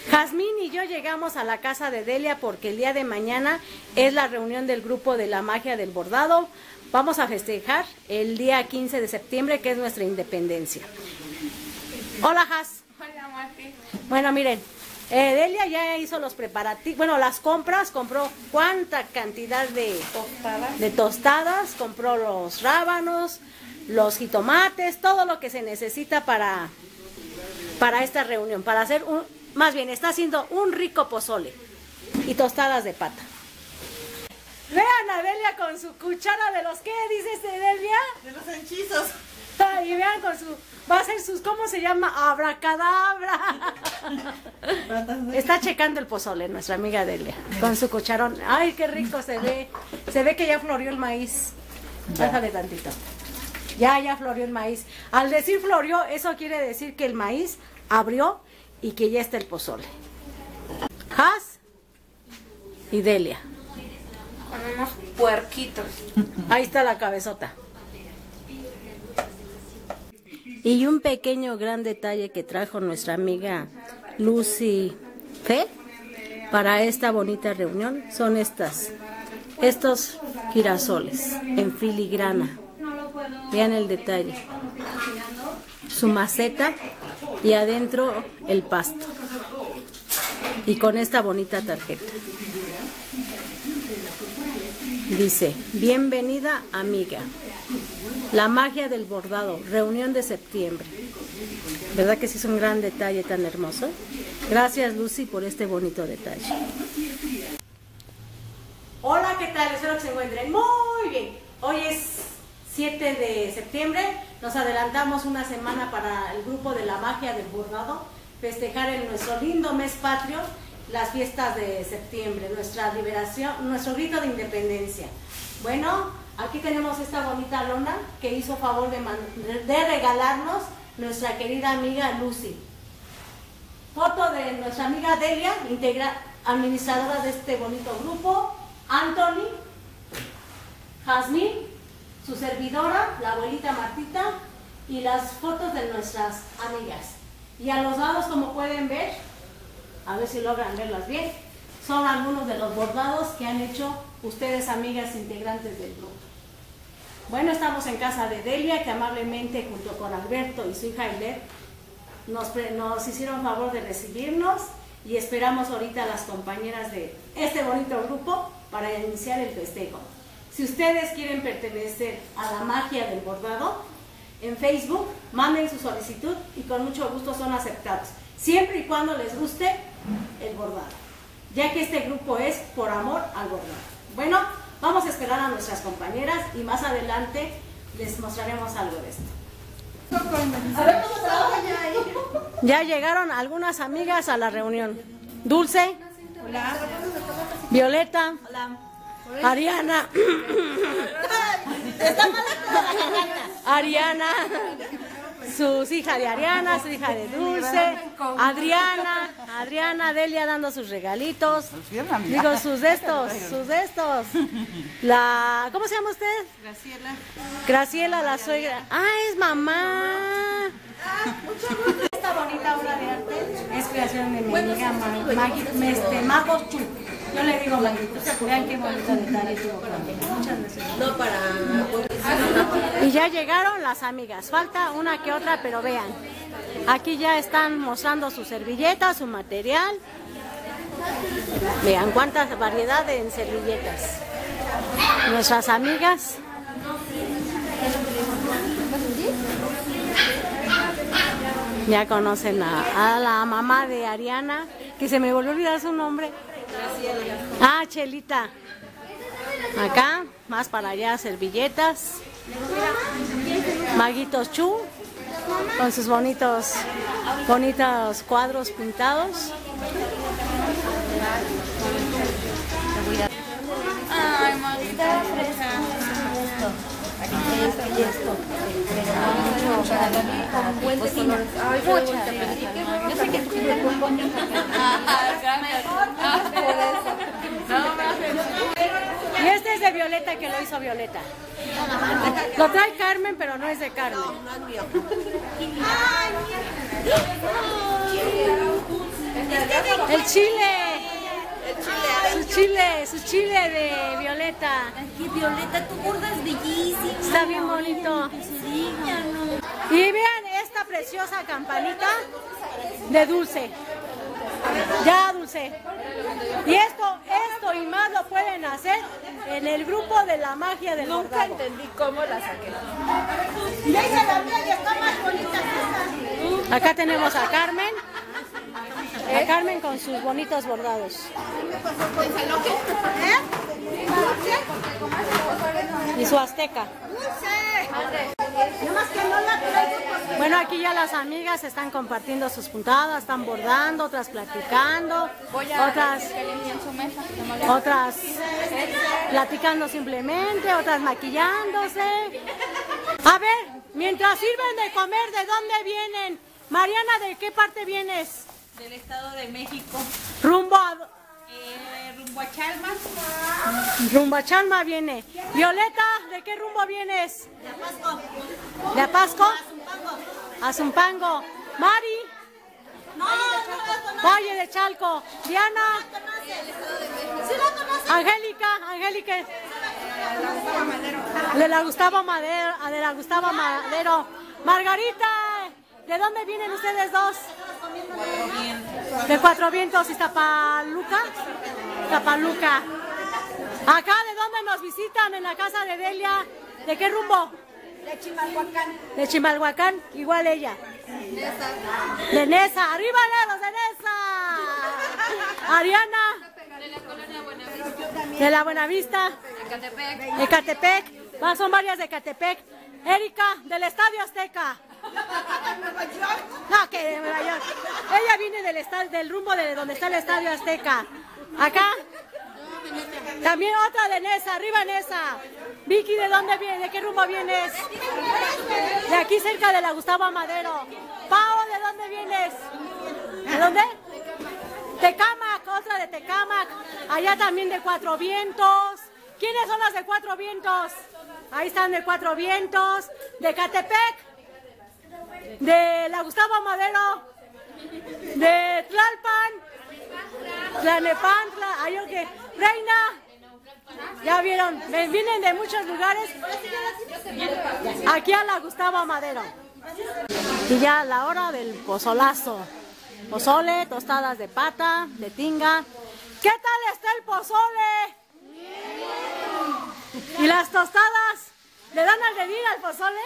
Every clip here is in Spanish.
Jazmín y yo llegamos a la casa de Delia porque el día de mañana es la reunión del grupo de la magia del bordado. Vamos a festejar el día 15 de septiembre, que es nuestra independencia. Hola, Jaz. Hola, Mati. Bueno, miren, Delia ya hizo los preparativos, bueno, las compras, compró cuánta cantidad de tostadas, compró los rábanos, los jitomates, todo lo que se necesita para esta reunión, para hacer más bien, está haciendo un rico pozole y tostadas de pata. Vean a Delia con su cuchara de los, ¿qué dices, Delia? De los hechizos. Y vean con su, va a hacer sus, ¿cómo se llama? Abracadabra. Está checando el pozole nuestra amiga Delia, con su cucharón. Ay, qué rico se ve que ya floreó el maíz. Déjale tantito. Ya floreó el maíz. Al decir floreó, eso quiere decir que el maíz abrió y que ya está el pozole. Jaz y Delia. Con unos puerquitos. Ahí está la cabezota. Y un pequeño gran detalle que trajo nuestra amiga Lucy Fe para esta bonita reunión son estos girasoles en filigrana. Vean el detalle. Su maceta y adentro el pasto. Y con esta bonita tarjeta. Dice, bienvenida amiga. La magia del bordado, reunión de septiembre. ¿Verdad que sí es un gran detalle tan hermoso? Gracias, Lucy, por este bonito detalle. Hola, ¿qué tal? Espero que se encuentren muy bien. Hoy es 7 de septiembre. Nos adelantamos una semana para el grupo de la magia del bordado. Festejar en nuestro lindo mes patrio las fiestas de septiembre, nuestra liberación, nuestro grito de independencia. Bueno, aquí tenemos esta bonita lona que hizo favor de regalarnos nuestra querida amiga Lucy. Foto de nuestra amiga Delia, administradora de este bonito grupo, Anthony, Jazmín, su servidora, la abuelita Martita, y las fotos de nuestras amigas. Y a los lados, como pueden ver, a ver si logran verlas bien, son algunos de los bordados que han hecho ustedes, amigas integrantes del grupo. Bueno, estamos en casa de Delia, que amablemente junto con Alberto y su hija Ailet nos hicieron favor de recibirnos, y esperamos ahorita a las compañeras de este bonito grupo para iniciar el festejo. Si ustedes quieren pertenecer a la magia del bordado, en Facebook manden su solicitud y con mucho gusto son aceptados, siempre y cuando les guste el bordado, ya que este grupo es por amor al bordado. Bueno, vamos a esperar a nuestras compañeras y más adelante les mostraremos algo de esto. Ya llegaron algunas amigas a la reunión. Dulce. Hola. Violeta. Hola. Ariana. Ariana. Su hija de Ariana, su hija de Dulce, Adriana, Delia dando sus regalitos, digo sus de estos. ¿Cómo se llama usted? Graciela, la suegra. Ah, es mamá. Esta bonita obra de arte es creación de mi amiga Magos Chu. Yo le digo Maguito, vean qué bonito detalle tuvo también. Muchas gracias. No para... Y ya llegaron las amigas, falta una que otra, pero vean. Aquí ya están mostrando su servilleta, su material. Vean cuánta variedad en servilletas. Nuestras amigas. Ya conocen a la mamá de Ariana, que se me volvió a olvidar su nombre. Ah, Chelita. Acá, más para allá, servilletas. Maguitos Chu, con sus bonitos cuadros pintados. Ay, Maguita. Con buen tecino. Ay, yo sé que tú tienes un buen Y este es de Violeta, que lo hizo Violeta. Lo trae Carmen, pero no es de Carmen. no es mío. Es que El chile. Su chile de Violeta. Ay, Violeta, tu bordas bellísima. Está bien bonito. Y vean esta preciosa campanita de Dulce. Ya, Dulce. Y esto y más lo pueden hacer en el grupo de la magia del bordado. Nunca entendí cómo la saqué. Acá tenemos a Carmen. A Carmen con sus bonitos bordados. Y su azteca. Bueno, aquí ya las amigas están compartiendo sus puntadas, están bordando, otras platicando, otras platicando simplemente, otras maquillándose. A ver, mientras sirven de comer, ¿de dónde vienen? Mariana, ¿de qué parte vienes? Del Estado de México. Rumbo a Chalma. Rumbo a Chalma viene. Violeta, ¿de qué rumbo vienes? De Apasco. ¿De Apasco? A Zumpango. Mari. Valle de Chalco. Diana. Angélica. De la Gustavo Madero. Margarita, ¿de dónde vienen ustedes dos? De Cuatro Vientos, Iztapaluca. Acá, ¿de dónde nos visitan? En la casa de Delia. ¿De qué rumbo? De Chimalhuacán. De Chimalhuacán, igual ella. De Nesa. ¡Arriba los de Nesa! Ariana. De la colonia Buenavista. De la Buenavista. Ecatepec. Ecatepec. Son varias de Ecatepec. Erika, del Estadio Azteca. No, que de Nueva York. Ella viene del rumbo de donde está el Estadio Azteca. Acá. También otra de Nesa, arriba Nesa. Vicky, ¿de dónde viene? ¿De qué rumbo vienes? De aquí cerca de la Gustavo Madero. Pao, ¿de dónde vienes? ¿De dónde? Tecámac, otra de Tecámac. Allá también de Cuatro Vientos. ¿Quiénes son las de Cuatro Vientos? Ahí están de Cuatro Vientos. De Catepec. De la Gustavo Madero. De Tlalpan. Tlanepantla. Ay, okay. Reina. Ya vieron, vienen de muchos lugares aquí a la Gustavo Madero. Y ya la hora del pozolazo. Pozole, tostadas de pata, de tinga. ¿Qué tal está el pozole? ¿Y las tostadas? ¿Le dan al dedín al pozole?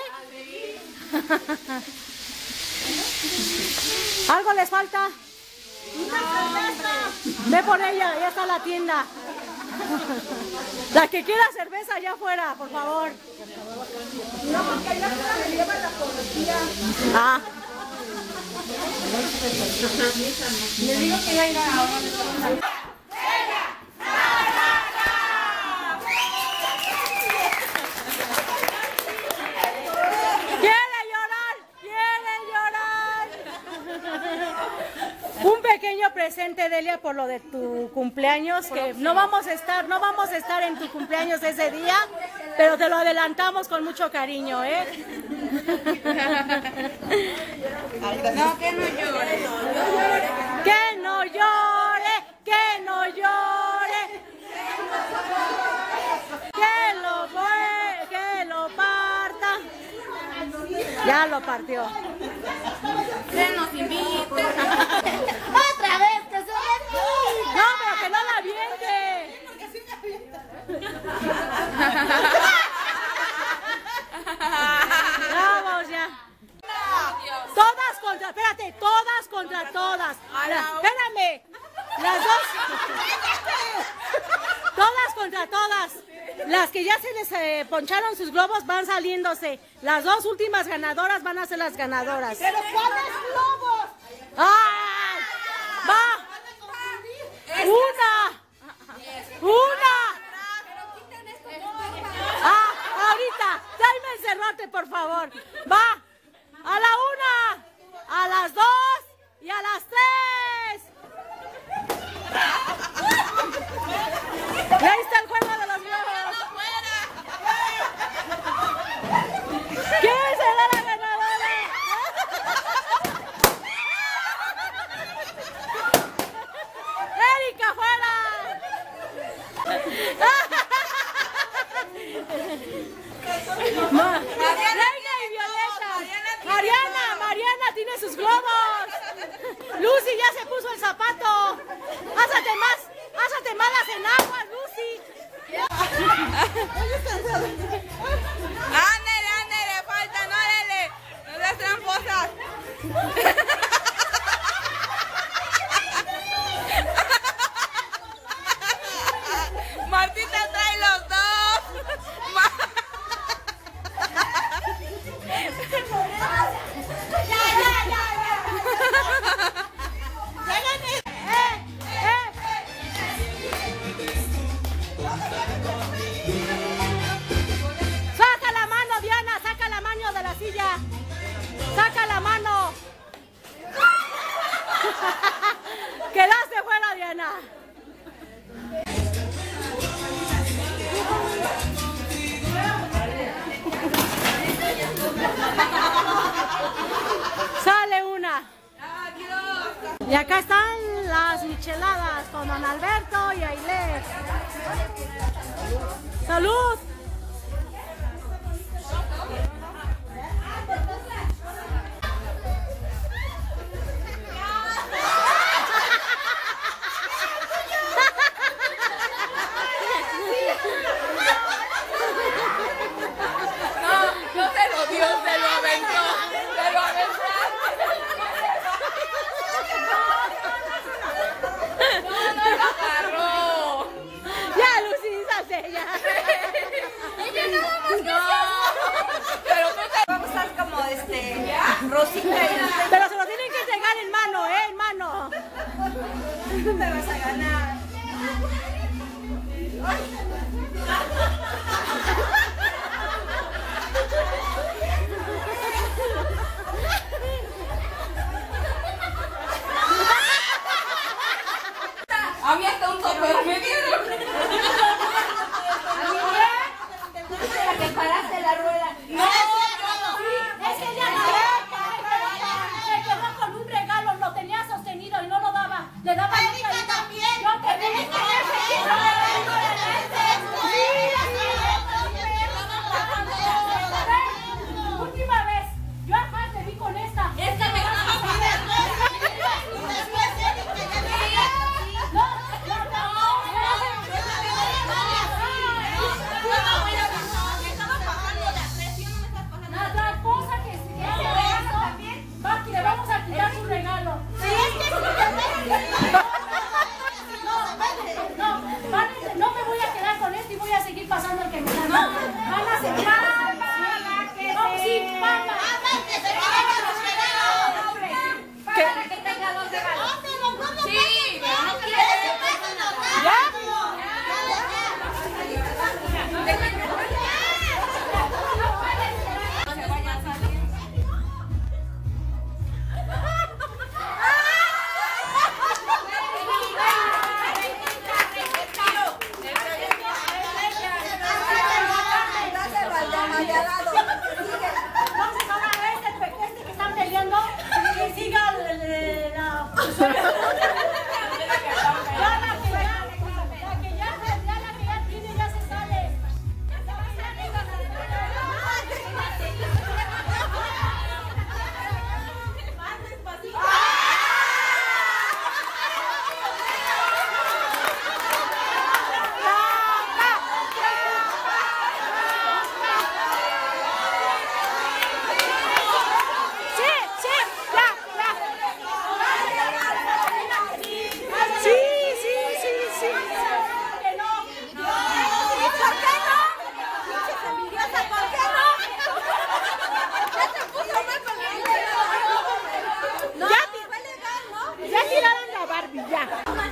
¿Algo les falta? Ve por ella, ya está la tienda. La que quiera cerveza allá afuera, por favor. No, porque allá afuera me lleva la policía. Ah. Le digo que ya irá ahora. Un pequeño presente, Delia, por lo de tu cumpleaños, que no vamos a estar en tu cumpleaños ese día, pero te lo adelantamos con mucho cariño, ¿eh? No, que no llore. Que no llore, que no llore. Que lo parta. Ya lo partió. Que nos invite. Otra vez, que se ve. No, pero que no la aviente. Vamos ya. Todas contra todas. Espérame. Las dos. Todas contra todas. Las que ya se les poncharon sus globos van saliéndose. Las dos últimas ganadoras van a ser las ganadoras. ¿Pero cuáles globos? ¡Ay! ¡Va! ¡Una! ¡Ah! Ahorita, dame el cerrote, por favor. ¡Va! ¡A la 1! ¡A las 2! ¡Y a las 3! Y ahí está el juego de los globos. ¿Quién será la ganadora? Lucy ya se puso el zapato. Házate malas en agua, Lucy. Ándale, falta, no seas tramposas. Martita trae los dos. Saca la mano, Diana, saca la mano de la silla. Saca la mano. Quedaste fuera, Diana. Sale una. Y acá están las micheladas con don Alberto y Ailé. ¡Salud! No se lo dio, se lo aventó. Se lo aventó. No lo agarró. Ya, Lucy, salte ya. Ella nada más no. Pero tú te vamos a estar como Rosita. Pero se lo tienen que entregar en mano, en mano. Tú te vas a ganar. A mí hasta un tope me dieron. Que paraste la rueda. No, Es que ya no. Se quedó con un regalo, lo tenía sostenido y no lo daba. Le daba mucha también. Yo te dije última vez. Yo acá te vi con esta. esta me le vamos a quitar su regalo. No me voy a quedar con esto y voy a seguir pasando el que me da. Van a hacer sí, mamá. para que tenga dos regalos. Sí, pero no quiere. Entonces ahora este que están peleando, que siga la que ya tiene, ya se sale. Ya tiraron la Barbie, ya.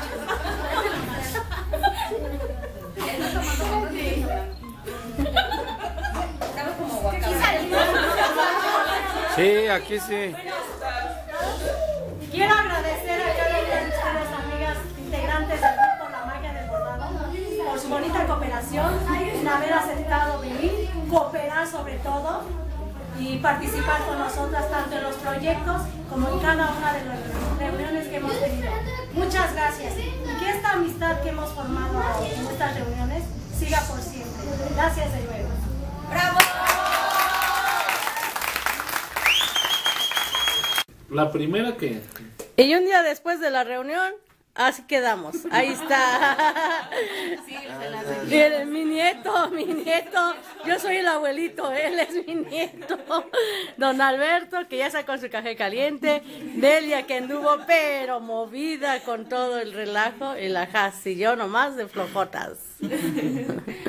Sí, aquí sí. Quiero agradecer a cada una de ustedes, amigas integrantes del grupo La Magia del Bordado, por su bonita cooperación, en haber aceptado venir, cooperar sobre todo y participar con nosotras tanto en los proyectos como en cada una de las reuniones que hemos tenido. Muchas gracias y que esta amistad que hemos formado en estas reuniones siga por siempre. Gracias de nuevo. ¡Bravo! La primera que Y un día después de la reunión, así quedamos. Ahí está. Miren, mi nieto. Yo soy el abuelito, él es mi nieto. Don Alberto, que ya sacó su café caliente. Delia, que anduvo pero movida con todo el relajo. Y la Jasi, yo nomás de flojotas.